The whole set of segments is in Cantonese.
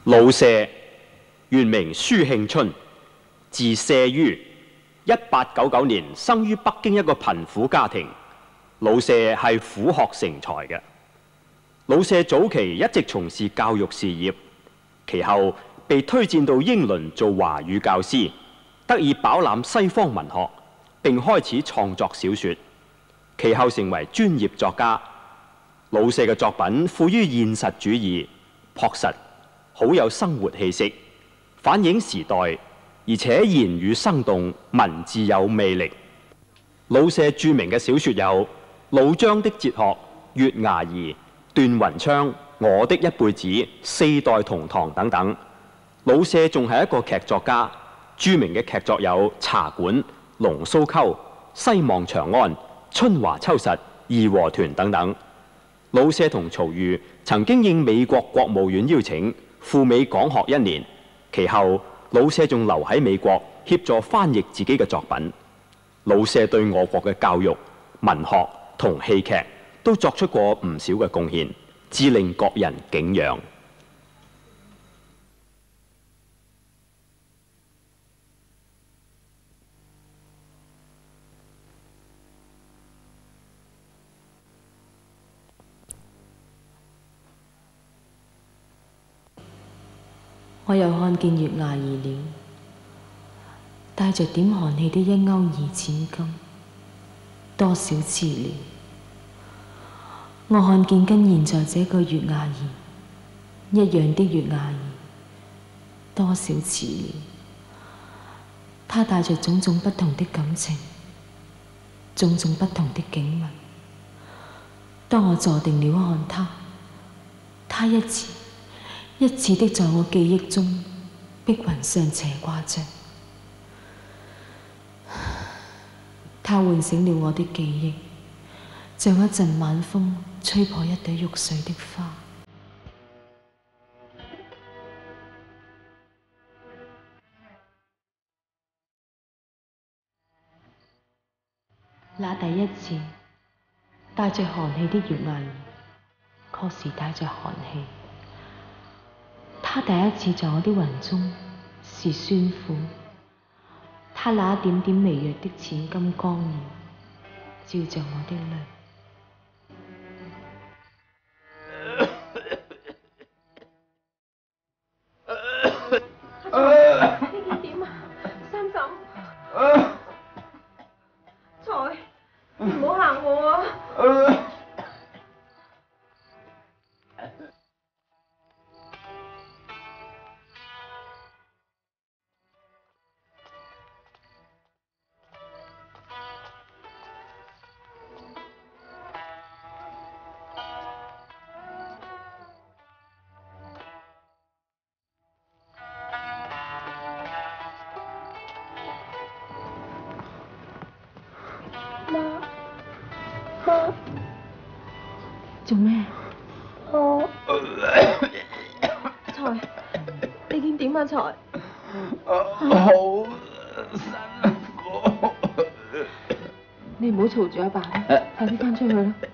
老舍原名舒慶春，字舍於，1899年生於北京一個貧苦家庭。老舍係苦學成才嘅。老舍早期一直從事教育事業，其後被推薦到英倫做華語教師，得以飽覽西方文學，並開始創作小說。其後成為專業作家。老舍嘅作品富於現實主義，樸實，好有生活氣息，反映時代，而且言語生動，文字有魅力。老舍著名嘅小說有《老張的哲學》、《月牙兒》、《段雲昌》、《我的一輩子》、《四代同堂》等等。老舍仲係一個劇作家，著名嘅劇作有《茶館》、《龍鬚溝》、《西望長安》、《春華秋實》、《義和團》等等。老舍同曹禺曾經應美國國務院邀請赴美講學1年，其後老舍仲留喺美國協助翻譯自己嘅作品。老舍對我國嘅教育、文學同戲劇都作出過唔少嘅貢獻，致令國人敬仰。 我又看見月牙兒了，帶着點寒氣的1歐2錢金，多少次了。我看見跟現在這個月牙兒一樣的月牙兒，多少次了。它帶着種種不同的感情，種種不同的景物。當我坐定了看它，它一次一次的在我記憶中碧雲上斜掛着，它喚醒了我的記憶，像一陣晚風吹破一朵玉碎的花。那第一次帶着寒氣的月牙兒，確實帶着寒氣。他第一次在我的雲中是酸苦，他那一點點微弱的淺金光耀，照着我的淚。 呢件點啊？三嬸，財，唔好嚇我啊！媽， 做咩？ 財，你見點啊？財， 好辛苦。 你唔好嘈住阿爸啦，快啲返出去啦。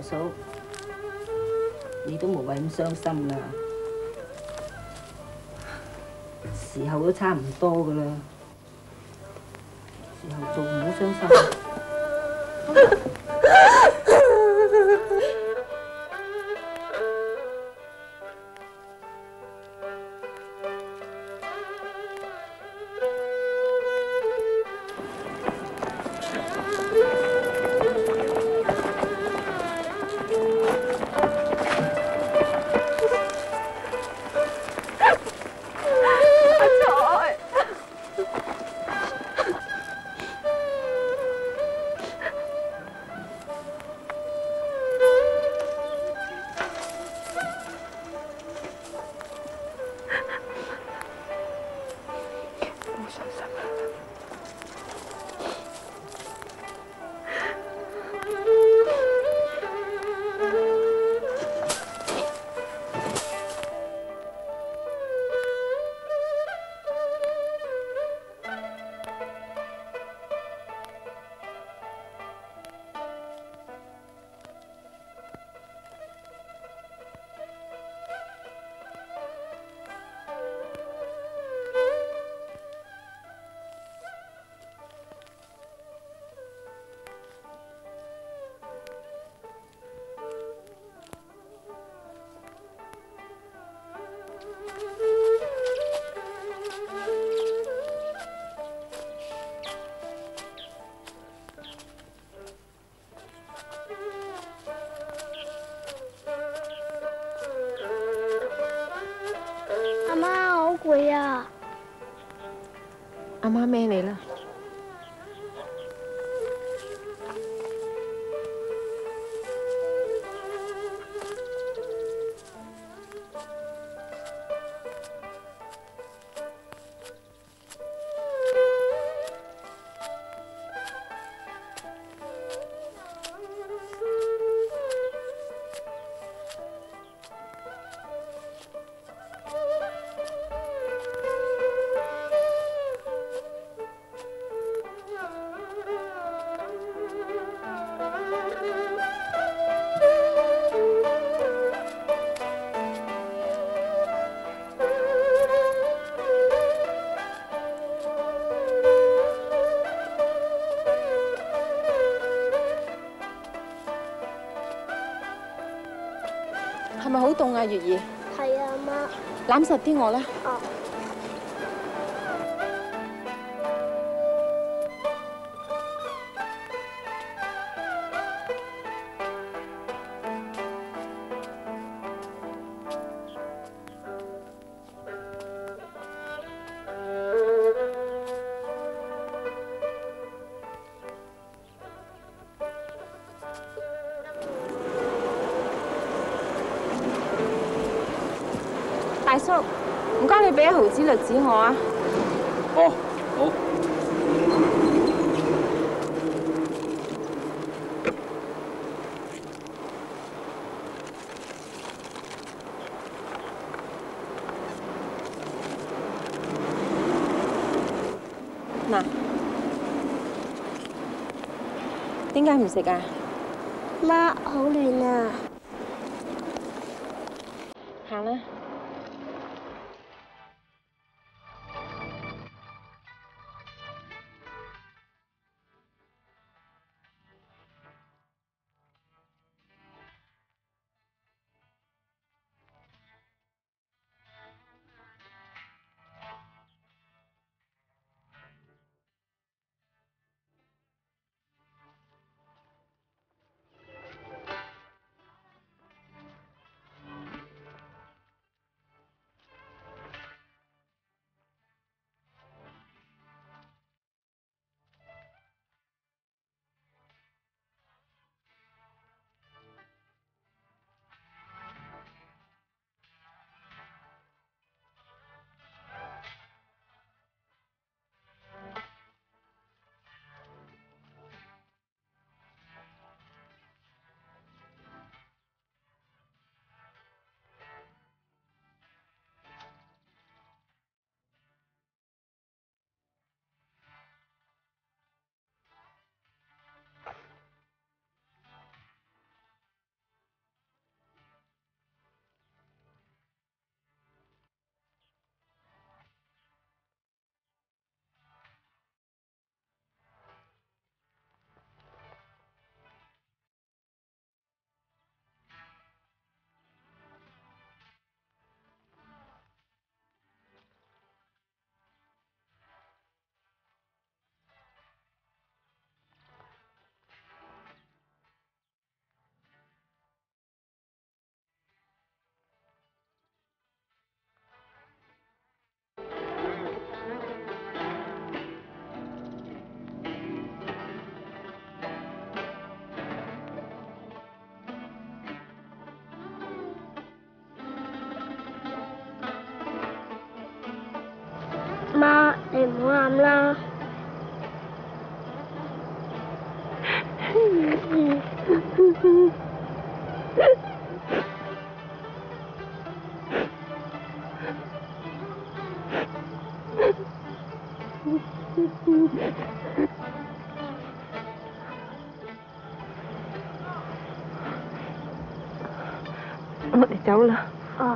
嫂，你都無謂咁傷心啦，時候都差唔多噶啦，時候做唔好傷心。 攰啊！ 阿媽孭你啦。係咪好凍啊，月兒？ 係啊，媽。 攬實啲我啦。 哦。 大叔，唔該你俾1毫子栗子我啊。 哦，好。 嗱，點解唔食啊？ 媽，好暖啊！ 行啦。 你唔好喊啦。 我哋走啦。 哦。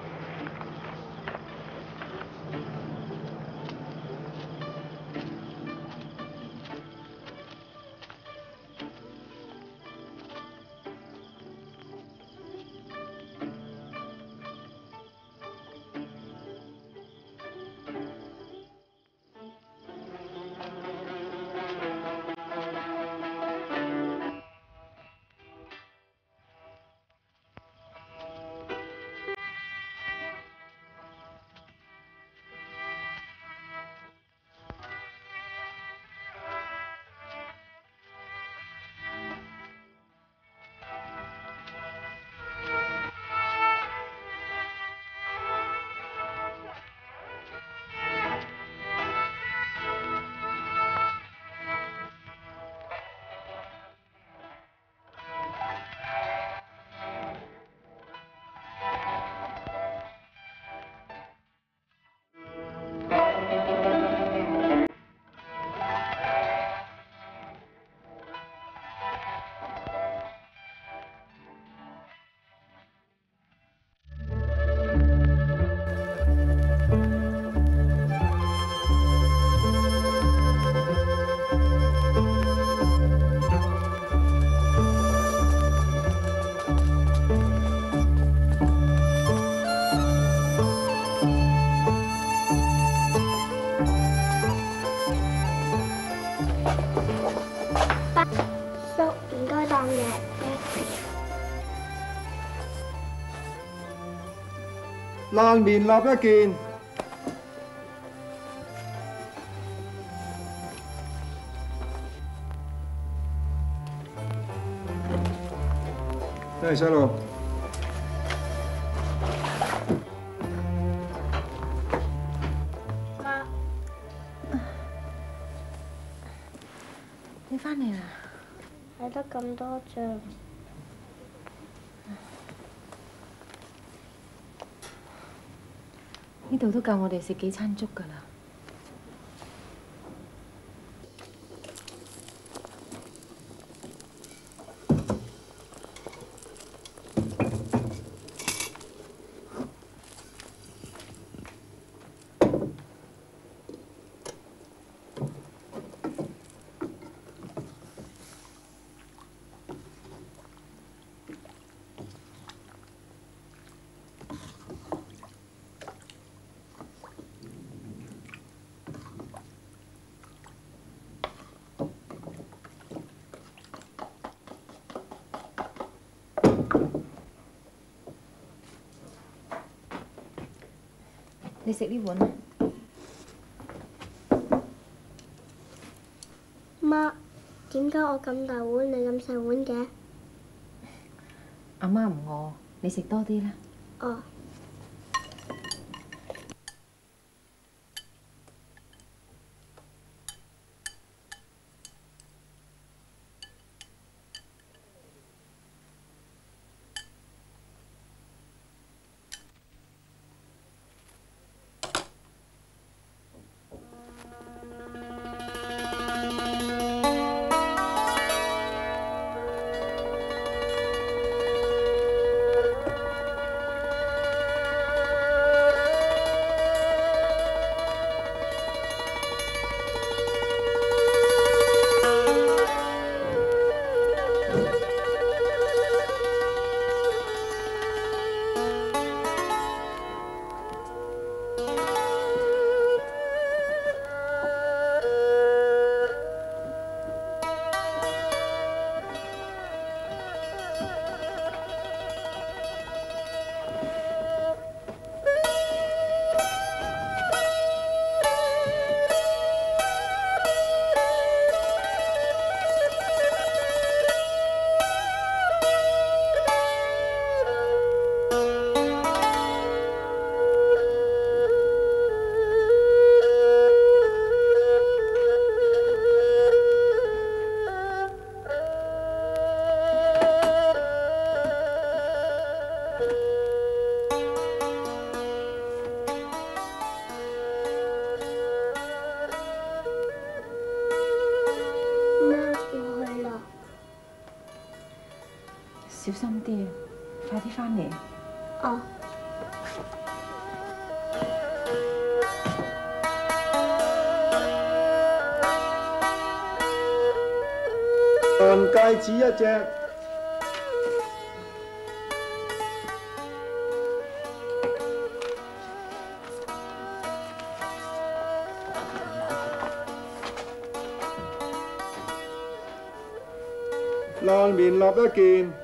叔，唔該當嘅。 爛棉立一件。真係細路。 媽， 你翻嚟啦？ 睇得咁多張。 呢度都夠我哋食幾餐粥㗎啦。你食呢碗啊？ 媽，點解我咁大碗，你咁細碗嘅？ 阿媽唔餓，你食多啲啦。 哦。 小心啲啊！快啲翻嚟。 哦。 銀戒指一隻，爛棉笠一件，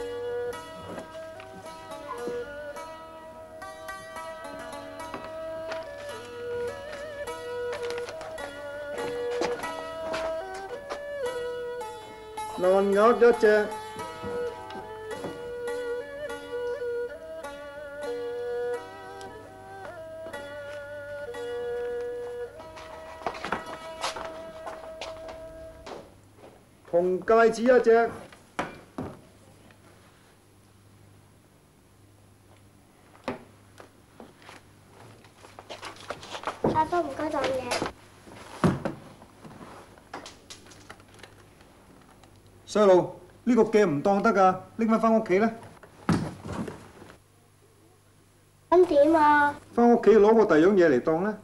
爛鴨一隻，銅戒指一隻， 阿哥唔該當嘢。 細路，呢個鏡唔當得㗎，拎翻屋企啦。 咁點啊？ 翻屋企攞個第二樣嘢嚟當啦。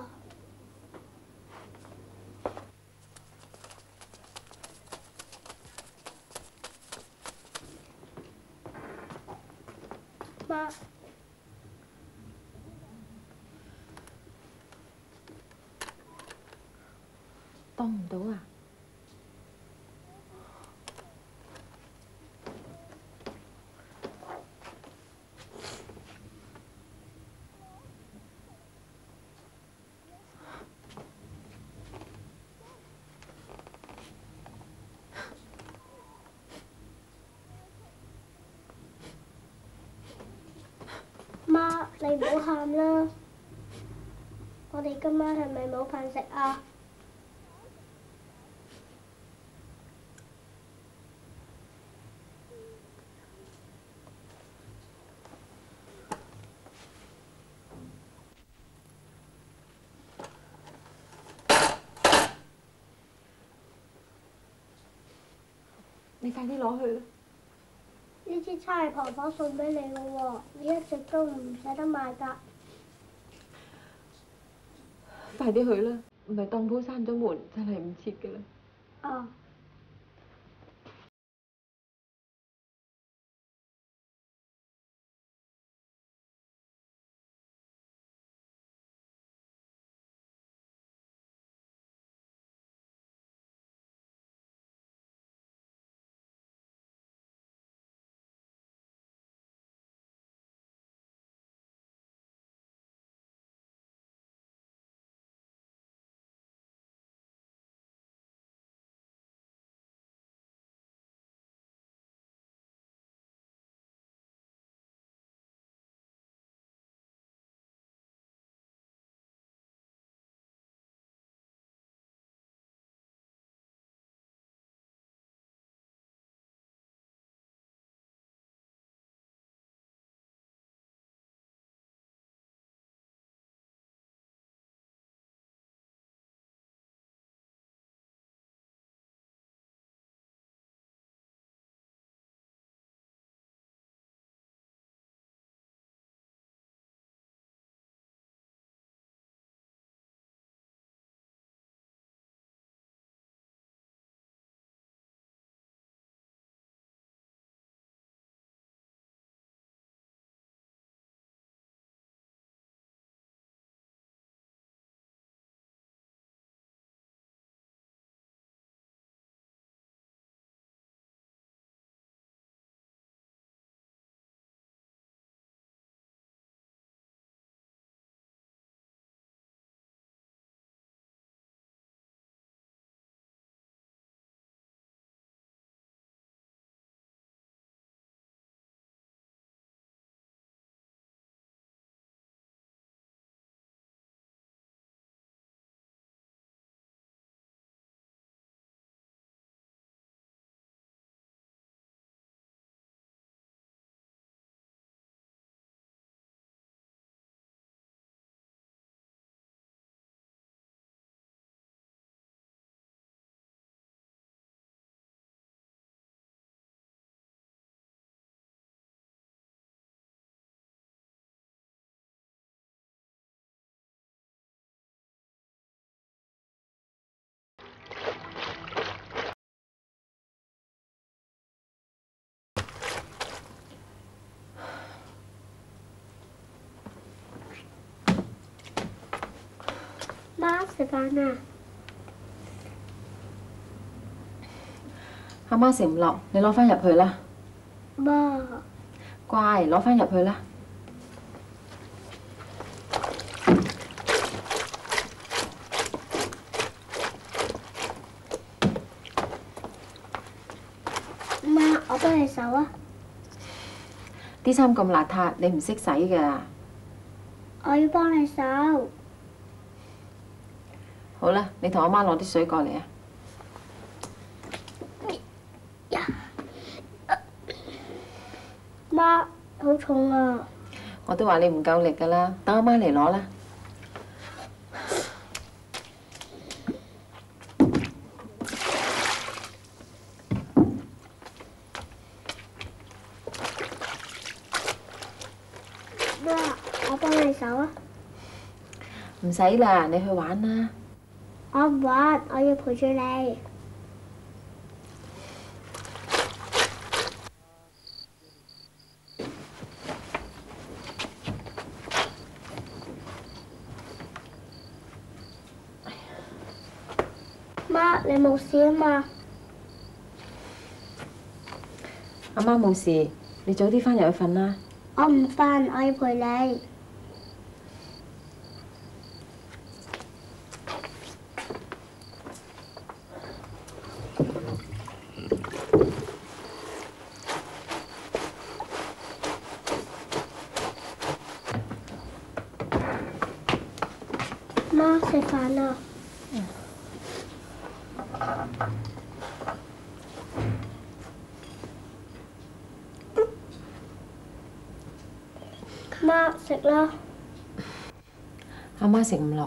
媽， 當唔到啊！ 媽，你唔好喊啦。我哋今晚係咪冇飯食啊？ 你快啲攞去啦！ 呢支叉係婆婆送俾你嘅喎，你一直都唔捨得賣㗎。 快啲去啦，唔係當鋪閂咗門，真係唔切㗎啦。 哦。 食飯啦。 阿媽食唔落，你攞翻入去啦。 媽， 乖，攞翻入去啦。 媽，我幫你手啊。 啲衫咁邋遢，你唔識洗㗎。 我要幫你手。 好啦，你同阿媽攞啲水過嚟啊。 媽，好重啊！ 我都話你唔夠力㗎啦，等阿媽嚟攞啦。 媽，我幫你手啊！ 唔使啦，你去玩啦。 我唔玩，我要陪住你。媽，你冇事啊嘛？ 阿媽冇事，你早啲翻入去瞓啦。 我唔瞓，我要陪你。媽，食飯啦。媽，食啦。 阿媽食唔落。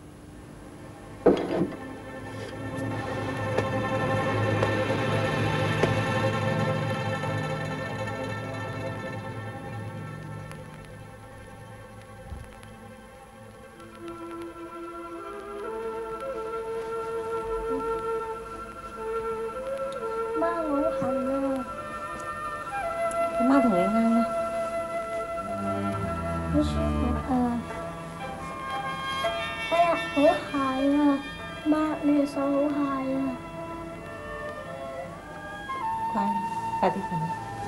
媽，我好痕啊！ 阿媽同你啱啦。 好舒服啊！哎呀，好鞋啊！媽，你隻手好鞋啊！ 乖，快啲瞓啦。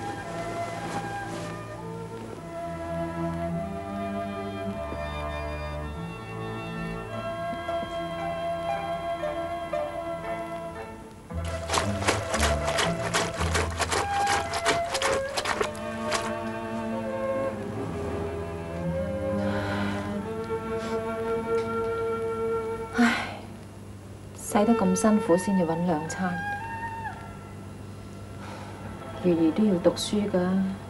唉，使得咁辛苦先要揾兩餐，月兒都要讀書㗎。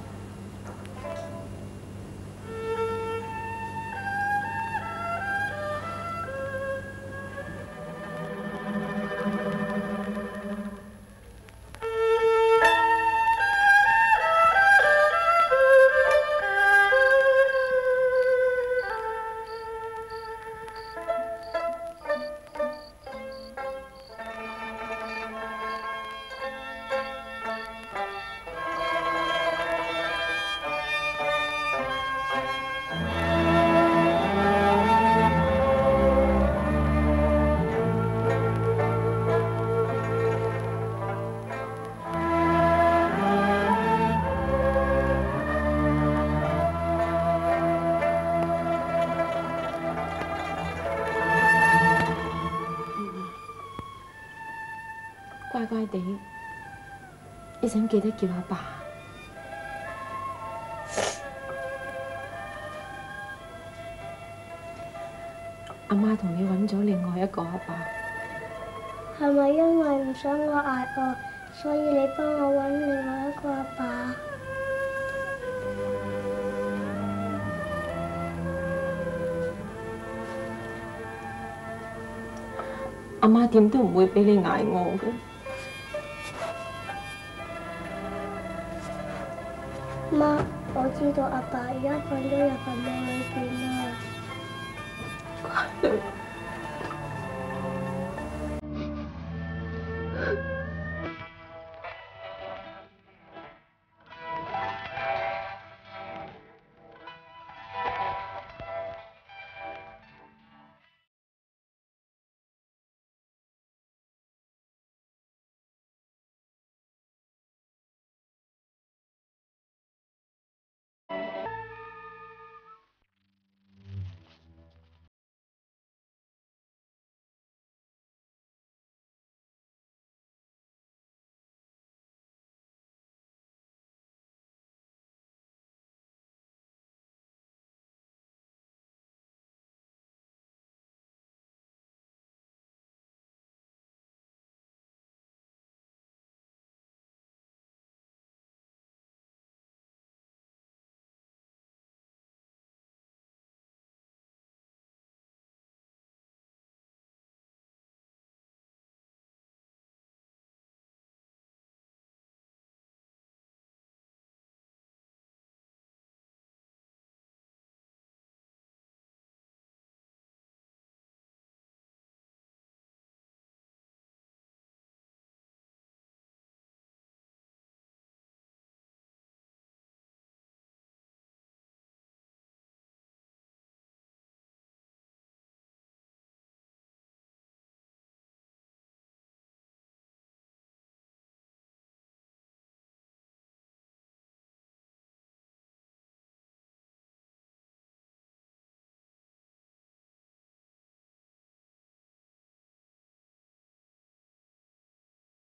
乖乖地，一陣記得叫阿爸。阿媽同你揾咗另外一個阿爸。 係咪因為唔想我捱餓，所以你幫我揾另外一個阿爸？ 阿媽點都唔會俾你捱餓嘅。 媽，我知道阿爸而家瞓咗入墳墓裏邊啦。 乖女。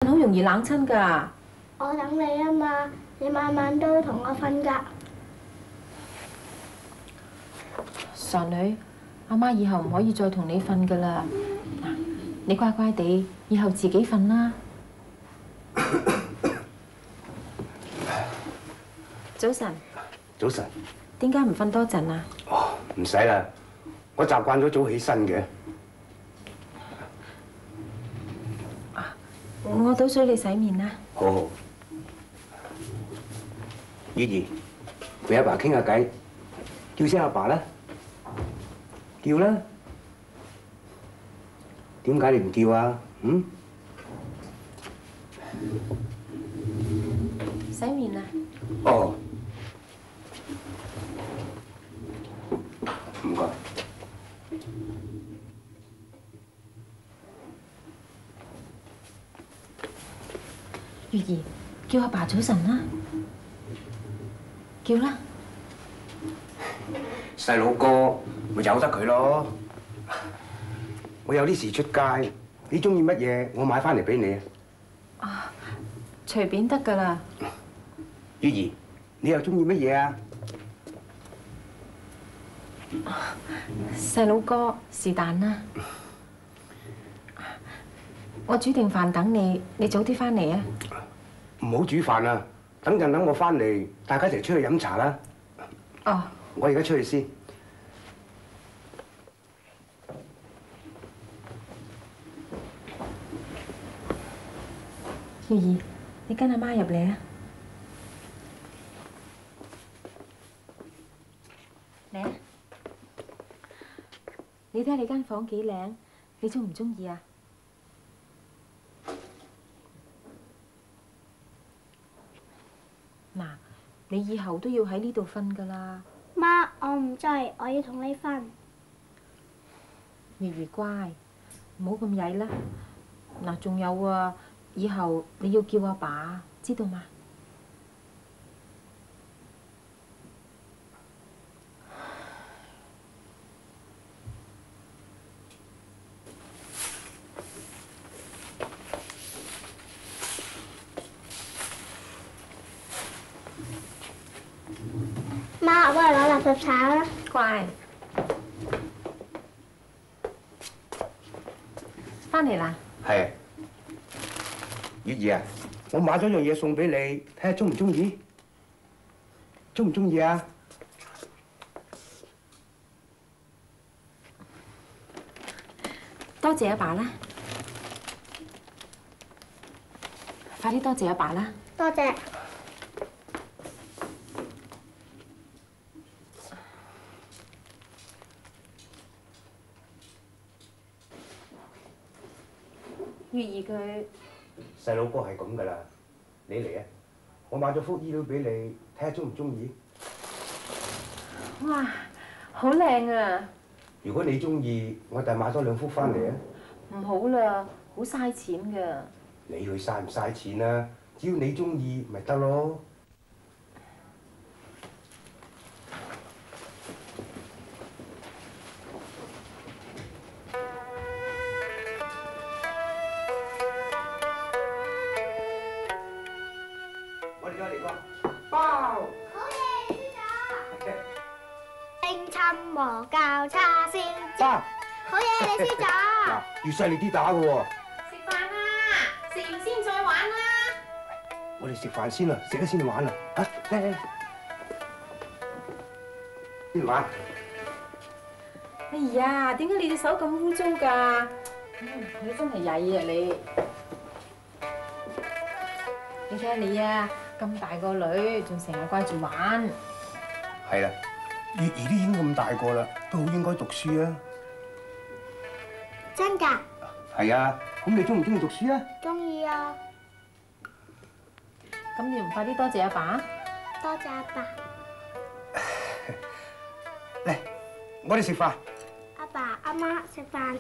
好容易冷親㗎。 我等你啊嘛，你晚晚都同我瞓㗎。 傻女，阿媽以後唔可以再同你瞓㗎啦。嗱，你乖乖地，以後自己瞓啦。早晨。 早晨。 點解唔瞓多陣啊？ 哦，唔使啦，我習慣咗早起身嘅。 我倒水你洗面啦。 好好。月兒，陪阿爸傾下偈，叫聲阿爸啦。叫啦。點解你唔叫啊？嗯？ 洗面啊。 哦。唔該。 月兒，叫阿爸早晨啦，叫啦。 細佬哥，咪由得佢咯。我有啲事出街，你中意乜嘢，我買翻嚟俾你啊。 啊，隨便得㗎啦。 月兒，你又中意乜嘢啊？ 細佬哥，是但啦。我煮定飯等你，你早啲翻嚟啊！ 唔好煮飯啊！等陣等我翻嚟，大家一齊出去飲茶啦。 哦。 我而家出去先。 月兒，你跟阿媽入嚟啊！嚟啊！你睇下你間房幾靚，你中唔中意啊？嗱，你以後都要喺呢度瞓㗎啦。 媽，我唔制，我要同你瞓。 月兒乖，唔好咁曳啦。嗱，仲有啊，以後你要叫阿爸，知道嗎？ 媽，我幫你攞垃圾鏟啦。 乖。翻嚟啦。 係。月兒啊，我買咗樣嘢送俾你，睇下中唔中意？中唔中意啊？ 多謝阿爸啦。快啲多謝阿爸啦。 多謝。 月兒佢細佬哥係咁噶啦，你嚟啊！我買咗幅衣料俾你，睇下中唔中意？ 哇，好靚啊！ 如果你中意，我第買多2幅翻嚟啊！ 唔好啦，好嘥錢㗎。 你去嘥唔嘥錢啊？只要你中意，咪得咯。我哋再嚟個包。 好嘢，師長。冰侵和教叉燒包。 好嘢，李師長。 嗱，越細力啲打嘅喎。 食飯啦，食完先再玩啦。 我哋食飯先啦，食咗先玩啦。啊，嚟，先玩。 哎呀，點解你隻手咁污糟㗎？你真係曳啊你！你睇下你啊，咁大個女，仲成日掛住玩。 係啦，月兒都已經咁大個啦，都好應該讀書啊。 真㗎？ 係啊，咁你中唔中意讀書啊？ 中意啊！ 咁你唔快啲多謝阿爸？ 多謝阿爸。 嚟，我哋食飯。 阿爸、阿媽食飯。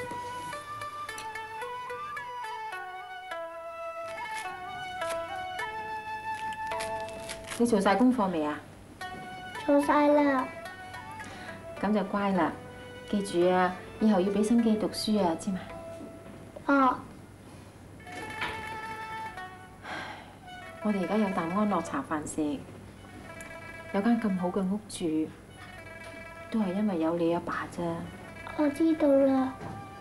你做晒功課未啊？ 做晒啦。 咁就乖啦，記住啊，以後要俾心機讀書啊，知嘛？ 哦。 我哋而家有啖安樂茶飯食，有間咁好嘅屋住，都係因為有你阿爸啫。 我知道啦。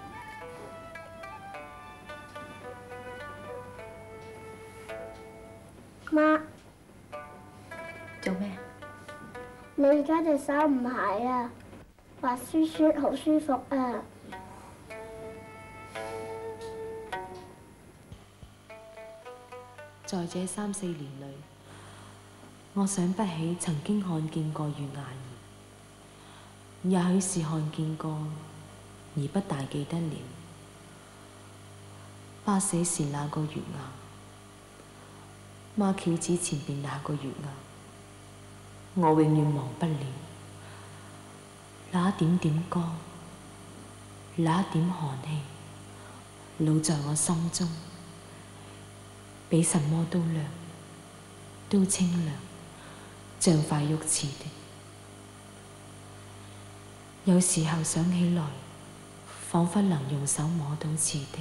媽， 做咩？ 你而家隻手唔係啊，滑雪雪好舒服啊！ 在這3、4年裏，我想不起曾經看見過月牙兒，也許是看見過，而不大記得了。爸死時那個月牙，媽轎子前邊那個月牙，我永遠忘不了。那一點點光，那一點寒氣，老在我心中。比什麼都亮，都清涼，像塊玉瓷的。有時候想起來，彷彿能用手摸到似的。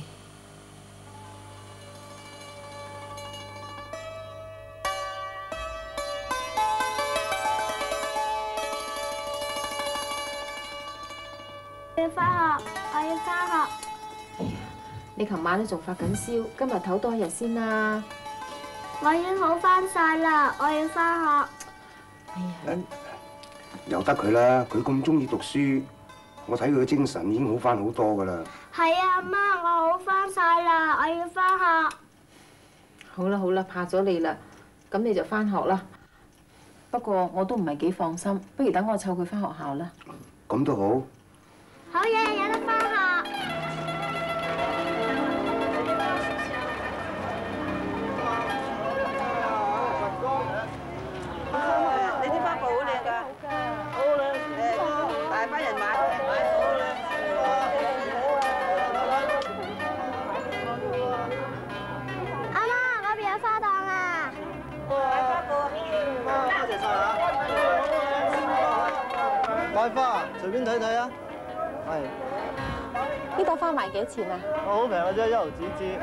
我要返學，我要返學。 你琴晚都仲發緊燒，今日唞多一日先啦。 我已經好返晒啦，我要返學。 哎呀， 由得佢啦，佢咁中意讀書，我睇佢嘅精神已經好翻好多噶啦。 係啊，媽，我好返晒啦，我要返學。 好啦好啦，怕咗你啦，咁你就返學啦。不過我都唔係幾放心，不如等我湊佢返學校啦。 咁都好。 好嘢，有得返學。 你啲花布好靚㗎，好靚，大班人買。 阿媽，嗰邊有花檔啊！ 買花布。多謝晒嚇。 買花隨便睇睇啊。係。 呢朵花賣幾錢啊？ 好平嘅啫，1毫子支。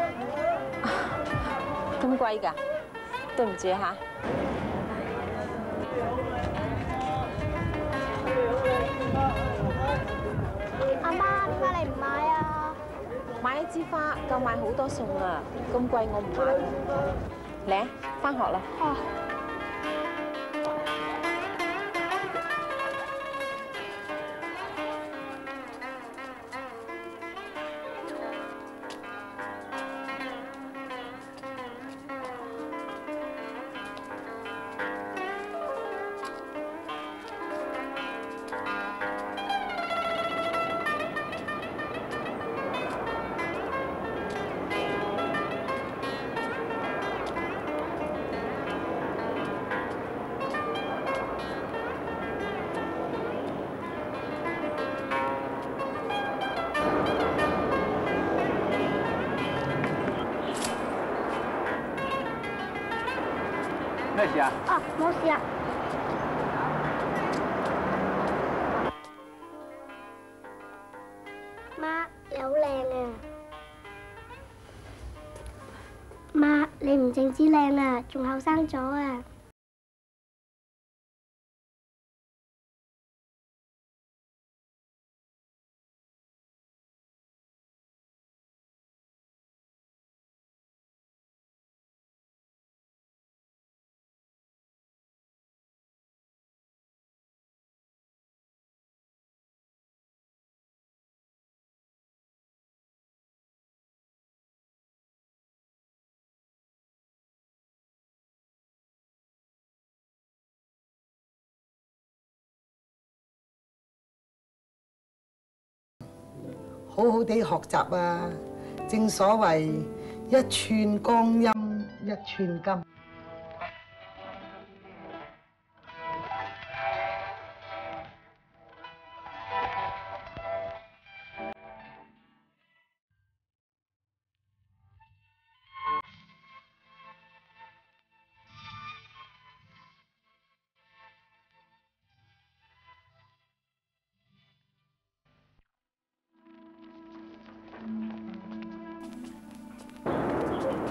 咁貴㗎？對唔住嚇。 阿媽，點解你唔買啊？ 買一支花夠買好多餸啊！咁貴我唔買。嚟，返學啦。 哦。 咩事啊？ 哦，冇事啊。媽，你好靚啊！媽，你唔淨止靚啊，仲後生咗啊！ 好好地學習啊！正所謂一寸光陰一寸金。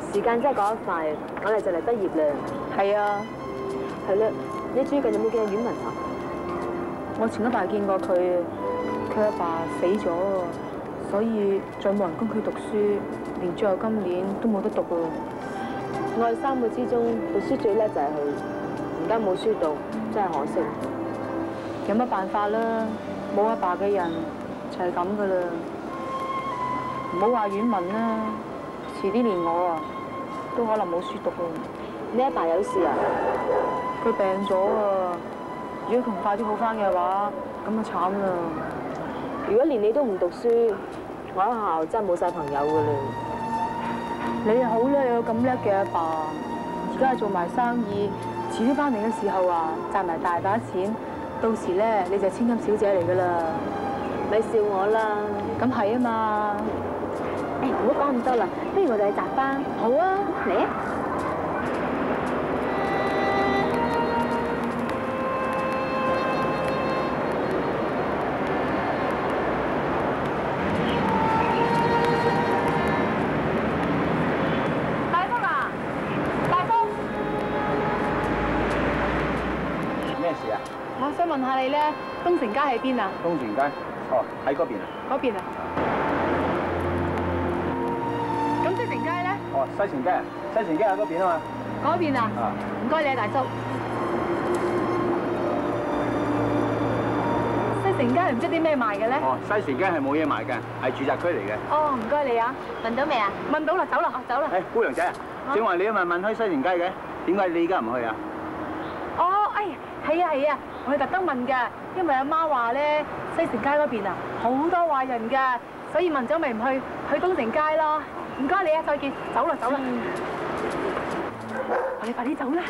時間真係過得快，我哋就嚟畢業啦。 係啊， 係啦，你最近有冇見阿婉文啊？ 我前一排見過佢，佢阿爸死咗啊，所以再冇人供佢讀書，連最後今年都冇得讀啊。 我哋3個之中讀書最叻就係佢，而家冇書讀，真係可惜。 有乜辦法啦？冇阿爸嘅人就係咁噶啦。唔好話婉文啦，遲啲連我啊都可能冇書讀啊。 你阿爸有事啊？ 佢病咗啊！如果佢唔快啲好翻嘅話，咁就慘啦。 如果連你都唔讀書，我喺學校真係冇晒朋友噶啦。 你好啦，有咁叻嘅阿爸，而家係做埋生意，遲啲翻嚟嘅時候啊，賺埋大把錢，到時咧你就千金小姐嚟噶啦。 咪笑我啦！ 咁係啊嘛。 誒，唔好講咁多啦，不如我哋去摘花。 好啊， 嚟啊！ 大福啊！大福， 咩事啊？ 我想問下你咧，東城街喺邊啊？ 東城街，哦，喺嗰邊啊？ 嗰邊啊？咁西城街咧？ 哦，西城街啊，西城街喺嗰邊啊嘛。 嗰邊啊？ 啊， 唔該你啊，大叔。西城街唔知啲咩賣嘅咧？ 哦，西城街係冇嘢賣嘅，係住宅區嚟嘅。 哦，唔該你啊。問到未啊？問到啦，走啦，走啦。 誒，姑娘仔啊，正話你都問去西城街嘅，點解你而家唔去啊？ 哦，哎呀，係啊係啊，我係特登問㗎，因為阿媽話咧西城街嗰邊啊好多壞人㗎，所以問咗咪唔去，去東城街咯。唔該你啊，再見，走啦走啦。我哋快啲走啦！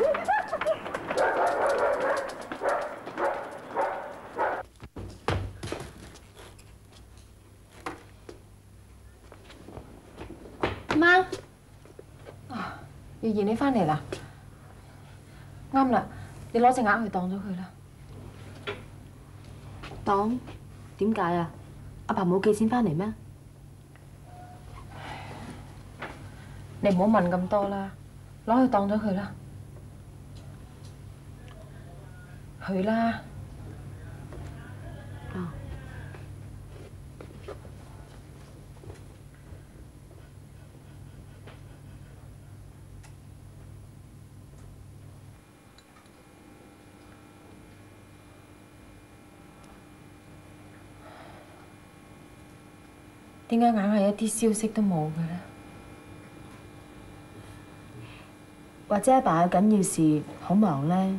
媽， 啊，月兒你翻嚟啦，啱啦，你攞隻鴨去當咗佢啦。 當？點解啊？阿爸冇寄錢翻嚟咩？ 你唔好問咁多啦，攞去當咗佢啦。去啦。 哦。 點解硬係一啲消息都冇嘅咧？ 或者阿爸有緊要事，好忙咧。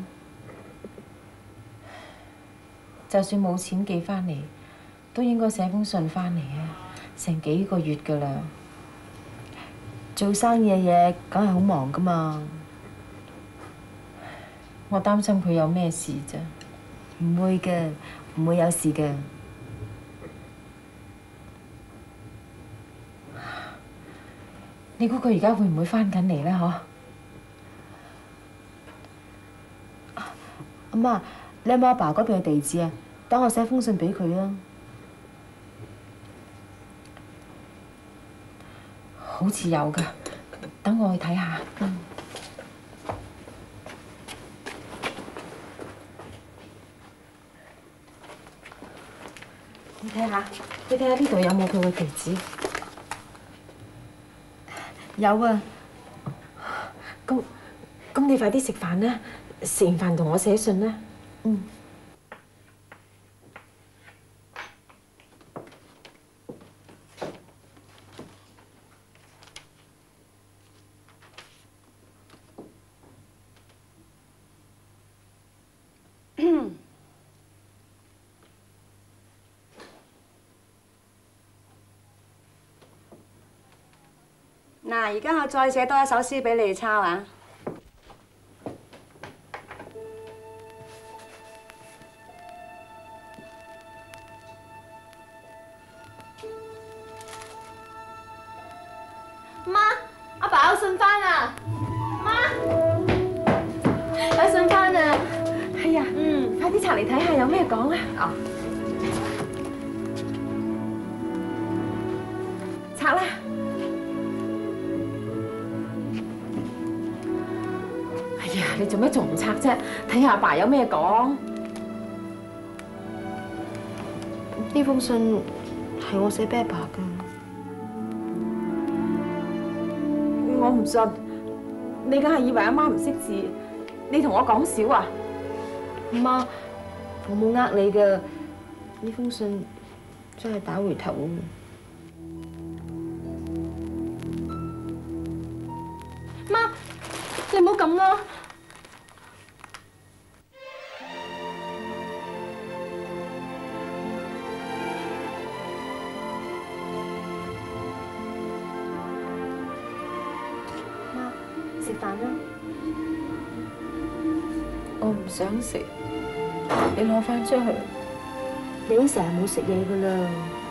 就算冇錢寄翻嚟，都應該寫封信翻嚟啊！成幾個月㗎啦。 做生意嘅嘢梗係好忙㗎嘛。 我擔心佢有咩事啫。 唔會嘅，唔會有事嘅。 你估佢而家會唔會翻緊嚟咧？嗬？ 阿媽，你有冇阿爸嗰邊嘅地址啊？等我寫封信俾佢啊。 好似有㗎，等我去睇下。你睇下，你睇下呢度有冇佢嘅地址？ 有啊。 咁你快啲食飯啦！食完飯同我寫信啦。 嗯。 嗱，而家我再寫多一首詩俾你哋抄啊！ 媽，阿爸有信翻啊！媽，有信翻啊！ 係啊，快啲拆嚟睇下有咩講啊！哦，拆啦！ 你做咩仲唔拆啫？睇下阿爸有咩講。 呢封信係我寫俾阿爸㗎。 我唔信，你梗係以為阿媽唔識字，你同我講笑啊？ 媽，我冇呃你㗎，呢封信真係打回頭啊！媽，你唔好咁啦。媽，食飯啦。 我唔想食，你攞翻出去。 你已經成日冇食嘢㗎啦。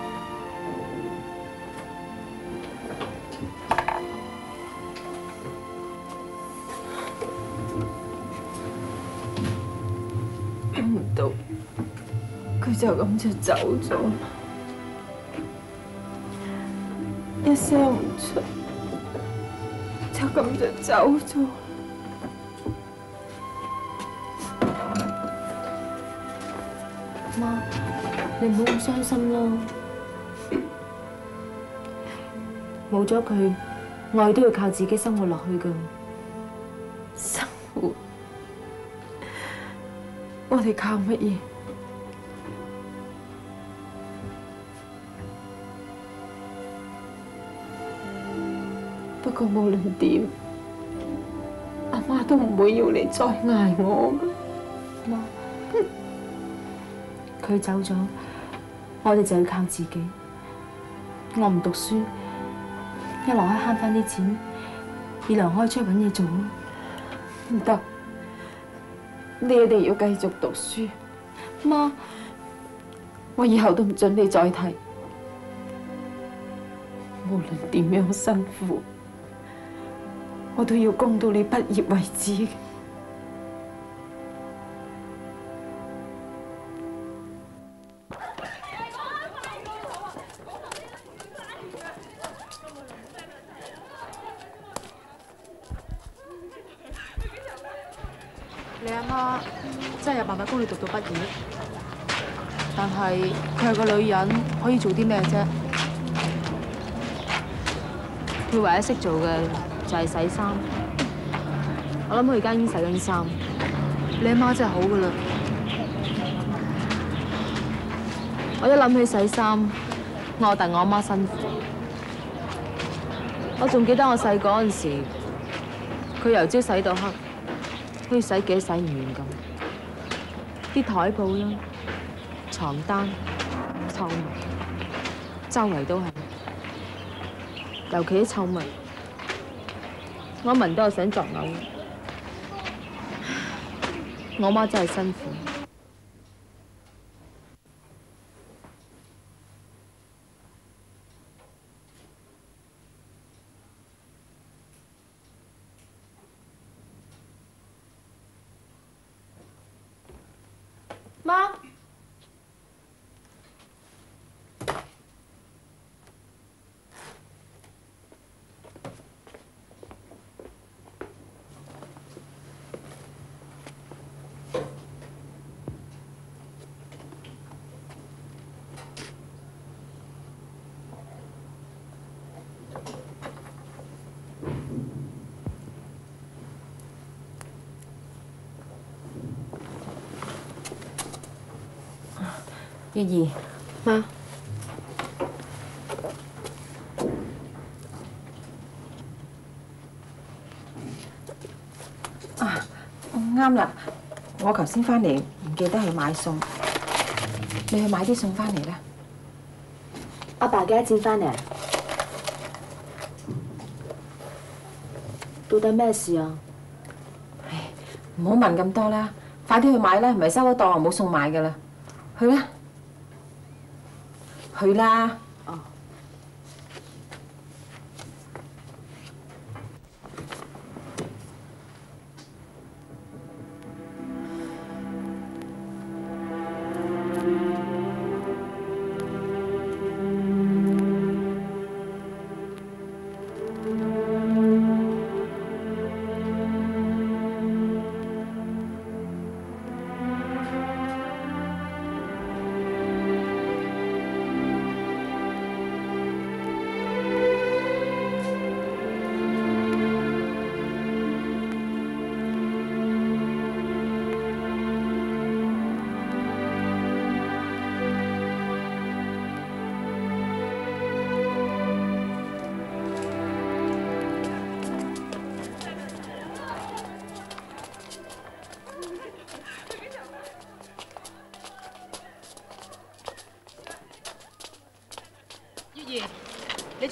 估唔到，佢就咁就走咗，一聲唔出，就咁就走咗。 媽，你唔好咁傷心啦。冇咗佢，我哋都要靠自己生活落去㗎。 生活，我哋靠乜嘢？不過無論點，阿媽都唔會要你再捱我㗎。 媽。佢走咗，我哋就要靠自己。我唔讀書，一來可以慳翻啲錢，二來可以出去揾嘢做。 唔得，你哋要繼續讀書。 媽， 我以後都唔准你再提。無論點樣辛苦，我都要供到你畢業為止。 你阿媽真係有辦法供你讀到畢業，但係佢係個女人，可以做啲咩啫？佢唯一識做嘅就係洗衫。我諗佢而家已經洗緊衫。你阿媽真係好噶啦！我一諗起洗衫，我戥我阿媽辛苦。我仲記得我細個嗰陣時，佢由朝洗到黑。好似洗幾都洗唔完咁，啲台布啦、床單、臭襪，周圍都係，尤其啲臭襪，我聞到我想作嘔。我媽真係辛苦。 媽， 月兒， 媽， 啱啦！我頭先翻嚟唔記得去買餸，你去買啲餸翻嚟啦。 阿爸幾多錢翻嚟？到底咩事啊？ 唉，唔好問咁多啦，快啲去買啦，唔係收咗檔冇餸買噶啦。去啦，去啦。 哦。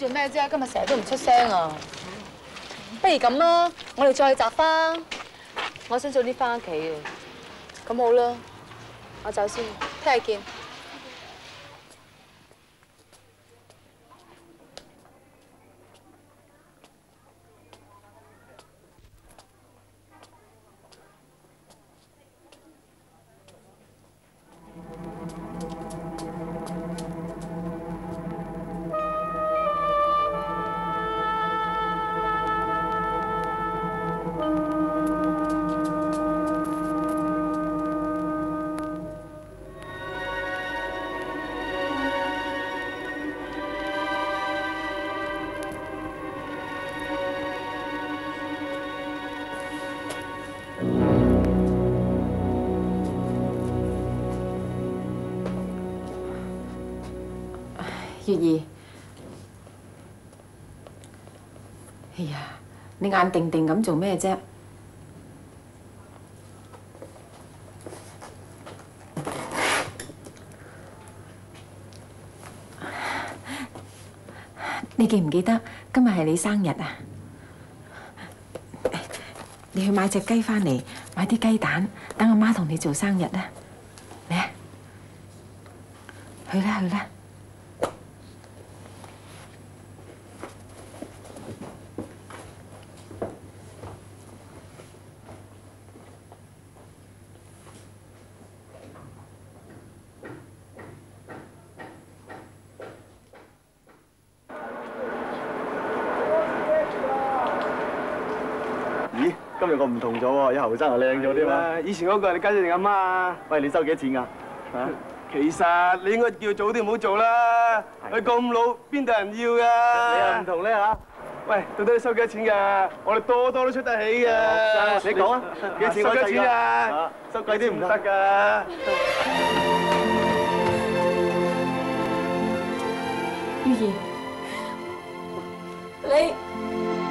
做咩啫？今日成日都唔出聲啊！不如咁啦，我哋再去摘花。 我想早啲翻屋企啊。 咁好啦，我走先，聽日見。 月兒，哎呀，你眼定定咁做咩啫？你記唔記得今日係你生日啊？你去買隻雞返嚟，買啲雞蛋，等阿媽同你做生日啊！嚟啊，去啦去啦！ 咦，今日我唔同咗喎，有後生又靚咗啲嘛。 以前嗰個係你家姐定阿媽啊？ 喂，你收幾多錢㗎？啊？ 其實你應該叫早啲唔好做啦。佢咁老，邊度人要㗎？ 你又唔同咧嚇？ 喂，到底你收幾多錢㗎？我哋多都出得起㗎。 你講啊，幾錢收幾多錢啊？ 收貴啲唔得㗎。 月兒，你。